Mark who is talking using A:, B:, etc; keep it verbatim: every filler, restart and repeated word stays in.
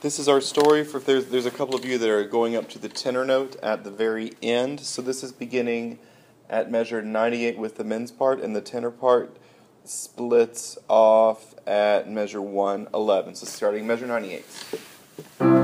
A: This is our story for if there's, there's a couple of you that are going up to the tenor note at the very end. So this is beginning at measure ninety-eight with the men's part, and the tenor part splits off at measure one eleven. So starting measure ninety-eight.